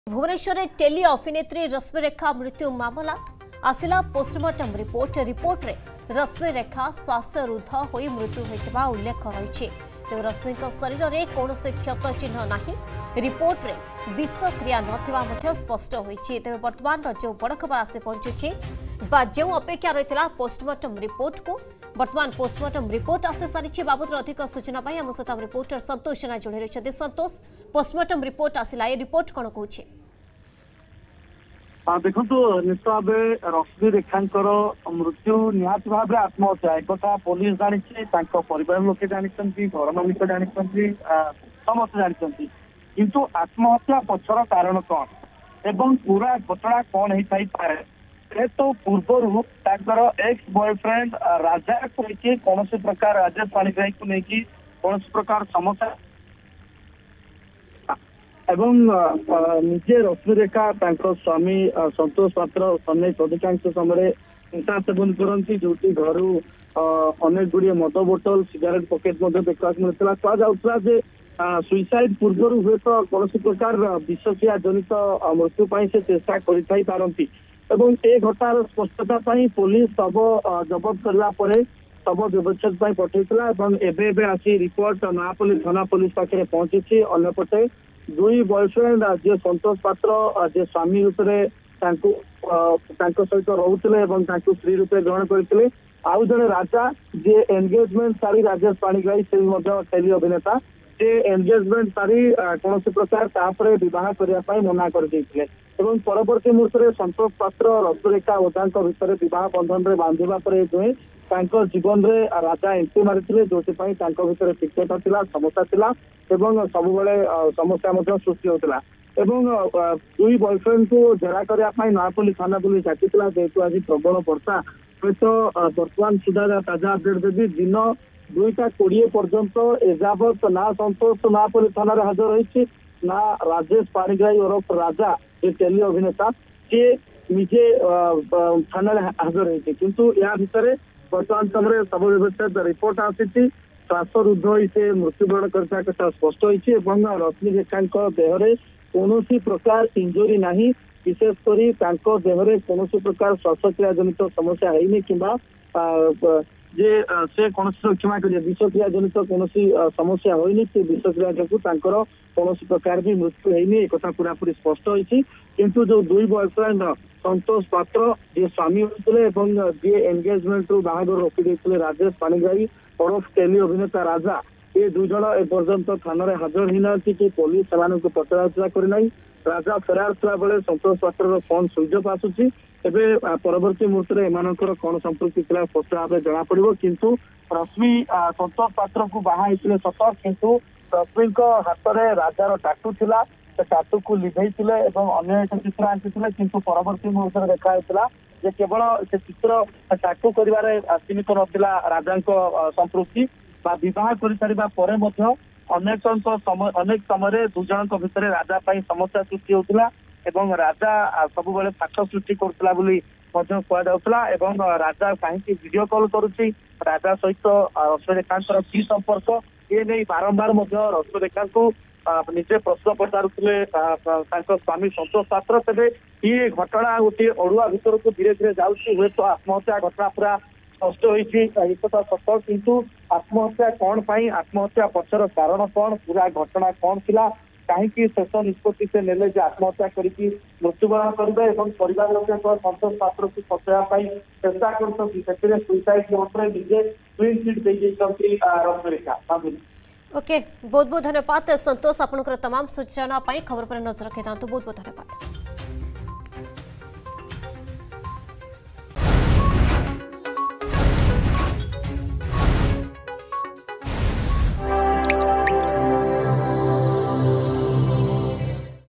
भुवनेश्वर में टेली अभिनेत्री रश्मिरेखा मृत्यु मामला आसिला पोस्टमार्टम रिपोर्ट रे रश्मिरेखा श्वासरुद्ध होई मृत्यु होइतबा उल्लेख रही। तेज रश्मि शरीर में कौन क्षत चिन्ह नहीं, रिपोर्ट रे विषक्रिया न स्पष्ट होइछि। तेज वर्तमान जो बड़ खबर आसी पहुंचुछि जो अपेक्षा रही पोस्टमार्टम रिपोर्ट को वर्तमान पोस्टमार्टम रिपोर्ट आसी सारी बाबद अधिक सूचना आम सहित रिपोर्टर संतोष सेना जोड़ी रही। संतोष, पोस्टमार्टम रिपोर्ट आसिला, ये रिपोर्ट कौन कहूँ? देखो निश्चित भाव रश्मिरेखांकर मृत्यु निहत भाव आत्महत्या एक पुलिस जानी, परिवार लोके जानते, घर मालिक जानते, समस्त जानते, किंतु आत्महत्या पछर कारण कौन एवं पूरा घटना कौन होता पारे तो पूर्व एक्स बॉयफ्रेंड राजा को लेकिन कौन प्रकार राजेश पाणिग्राही को लेकिन कौन प्रकार समस्या एवं निजे रश्मिरेखा स्वामी संतोष पात्र समेत अधिकांश समय हिंसा सेवन करती, जो घर अनेक गुड़िए मद बोतल सिगारेट पकेट देखा मिलता। कहुला सुइसाइड पूर्व हुए तो कौन प्रकार विषक्रिया जनित मृत्यु से चेष्टा करती एवं ए घटनार स्पष्टता पुलिस शव जबत करने शव व्यवच्छेद पठेगा आसी रिपोर्ट नापल्ली थाना पुलिस पाखे पहुंची। अन्यपटे दुई बॉयफ्रेंड जे संतोष पात्र जे स्वामी रूप सहित रोते स्त्री रूपे ग्रहण करते, आउ जड़े राजा जे एंगेजमेंट सारी राजेश पाणिग्राही से टेली अभिनेता जे एंगेजमेंट सारी कौन प्रकार तापर बह करने मना कर परवर्ती मुहूर्त में संतोष पात्र रश्मिरेखा ओझा भितर बह बंधन में बांधा दुहे जीवन में राजा एंट्री मारी, जो भर तिक्तता था, समस्या था, सब समस्या सृष्टि होता। दुई बॉयफ्रेंड को जेरा करने नापल्ली थाना पुलिस डाकिला, जेहेतु आज प्रबल वर्षा सहित बर्तमान सुधा ताजा अपडेट देवी दिन 2:20 पर्यंत एजावत ना संतोष नापल्ली थाना हाजर रही ना राजेश पाणिग्राही ओरफ राजा जे टेली अभिनेता सी निजे थाना हाजर रही, किंतु या भितर वर्तमान समय शव व्यवस्थित रिपोर्ट आसी श्वासरुद्ध से मृत्युवरण करता कथा स्पष्ट होती। रश्मिरेखा देहरे कौन प्रकार इंजुरी नहीं, विशेषकर देहरे कौन प्रकार श्वासक्रिया जनित समस्या है कि जे से कौन क्षमा कर विषक्रिया जनित कौन समस्या होनी, से विषक्रिया जो कौन प्रकार भी मृत्यु होनी एक पूरापूरी स्पष्ट होती। किंतु जो दुई बॉयफ्रेंड संतोष पात्र जे स्वामी होते जे एंगेजमेंट रू बाहर रोकी देते राजेश पाणिग्राही ओरफ टेली अभिनेता राजा, ये दुई जन एपर्यंत थाना हाजर ही ना कि पुलिस से पचरा करना। राजा फेरार था बेले संतोष पात्र फोन स्विच ऑफ आसूसी। एवं परवर्ती मुहूर्त में एमानकर कौन संपृक्ति था स्पष्ट भाव जना पड़ो, किंतु रश्मि संतोष पात्र को बाहा होते सत, किंतु रश्मि हाथ में राजार टाटू था, टाटू को लिभे अन्य एक चित्र आंकी, किंतु परवर्ती मुहूर्त में देखा केवल से चित्र टाटू कर सीमित नथिला राजा संपृक्ति बह कर सारा अनेक समय दु जन भितर राजा समस्या सृष्टि होता एवं राजा सब बेले फाट सृष्टि करुला कहला। राजा कहीं वीडियो कॉल करुच्ची राजा सहित रश्मिरेखा की संपर्क ये नहीं बारंबार रश्मिरेखा को निजे प्रश्न पचारुले स्वामी संतोष पात्र। तेज ये घटना गोटे अड़ुआ भर को धीरे धीरे जाऊँगी, हुए तो आत्महत्या घटना पूरा स्पष्ट होती सत, किंतु आत्महत्या कौन आत्महत्या पछर कारण कौन, पूरा घटना कौन थिला, कहीं शेष निष्पत्ति से नेले आत्महत्या करके मृत्युवरण करेंगे परिवार लोक संतोष पात्र को पचार चेष्टा कर सुइसाइड नोट्रे निजे क्लीन चिट दे रश्मिरेखा। ओके, बहुत बहुत धन्यवाद संतोष, आपनकर तमाम सूचना खबर पर नजर रखे। बहुत बहुत धन्यवाद।